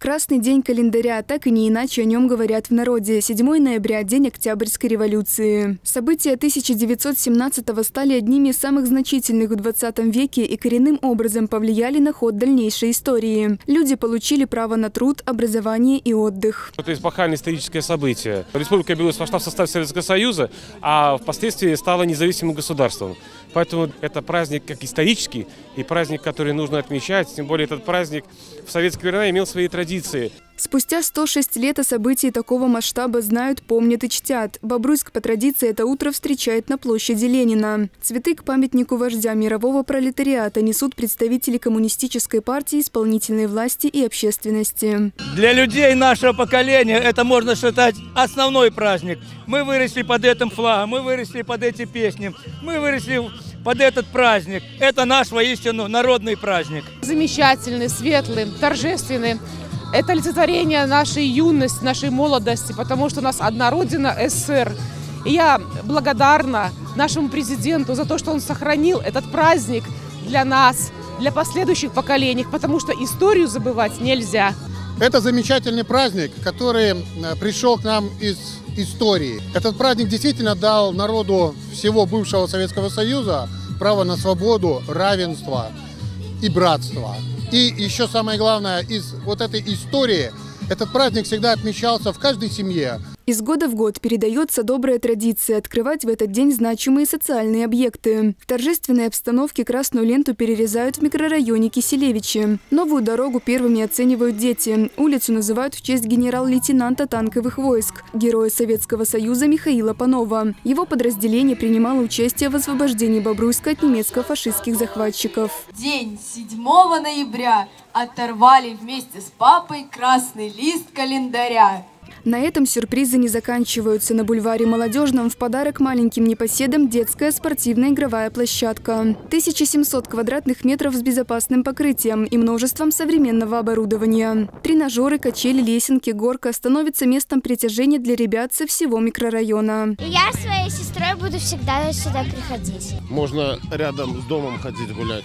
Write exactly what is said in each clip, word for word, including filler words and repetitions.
Красный день календаря, так и не иначе о нем говорят в народе. седьмое ноября – день Октябрьской революции. События тысяча девятьсот семнадцатого стали одними из самых значительных в двадцатом веке и коренным образом повлияли на ход дальнейшей истории. Люди получили право на труд, образование и отдых. Это эпохальное историческое событие. Республика Беларусь вошла в состав Советского Союза, а впоследствии стала независимым государством. Поэтому это праздник как исторический и праздник, который нужно отмечать. Тем более этот праздник в советские времена имел свои традиции. Спустя сто шесть лет о событии такого масштаба знают, помнят и чтят. Бобруйск по традиции это утро встречает на площади Ленина. Цветы к памятнику вождя мирового пролетариата несут представители коммунистической партии, исполнительной власти и общественности. Для людей нашего поколения это можно считать основной праздник. Мы выросли под этим флагом, мы выросли под эти песни, мы выросли под этот праздник. Это наш воистину народный праздник. Замечательный, светлый, торжественный. Это олицетворение нашей юности, нашей молодости, потому что у нас одна родина – СССР. И я благодарна нашему президенту за то, что он сохранил этот праздник для нас, для последующих поколений, потому что историю забывать нельзя. Это замечательный праздник, который пришел к нам из истории. Этот праздник действительно дал народу всего бывшего Советского Союза право на свободу, равенство и братство. И еще самое главное, из вот этой истории, этот праздник всегда отмечался в каждой семье. Из года в год передается добрая традиция открывать в этот день значимые социальные объекты. В торжественной обстановке красную ленту перерезают в микрорайоне Киселевичи. Новую дорогу первыми оценивают дети. Улицу называют в честь генерал-лейтенанта танковых войск, героя Советского Союза Михаила Панова. Его подразделение принимало участие в освобождении Бобруйска от немецко-фашистских захватчиков. День седьмого ноября оторвали вместе с папой красный лист календаря. На этом сюрпризы не заканчиваются. На бульваре Молодежном в подарок маленьким непоседам детская спортивная игровая площадка. тысяча семьсот квадратных метров с безопасным покрытием и множеством современного оборудования. Тренажеры, качели, лесенки, горка становятся местом притяжения для ребят со всего микрорайона. Я с своей сестрой буду всегда сюда приходить. Можно рядом с домом ходить гулять.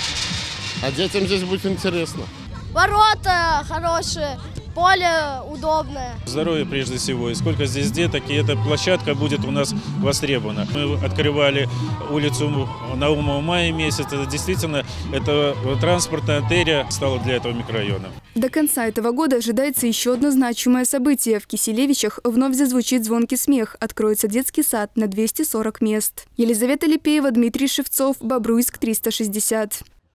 А детям здесь будет интересно. Ворота хорошие. Поле удобное. Здоровье прежде всего. И сколько здесь деток, и эта площадка будет у нас востребована. Мы открывали улицу Наумова в мае месяце. Действительно, это транспортная артерия стала для этого микрорайона. До конца этого года ожидается еще одно значимое событие. В Киселевичах вновь зазвучит звонкий смех. Откроется детский сад на двести сорок мест. Елизавета Липеева, Дмитрий Шевцов, Бобруйск, триста шестьдесят.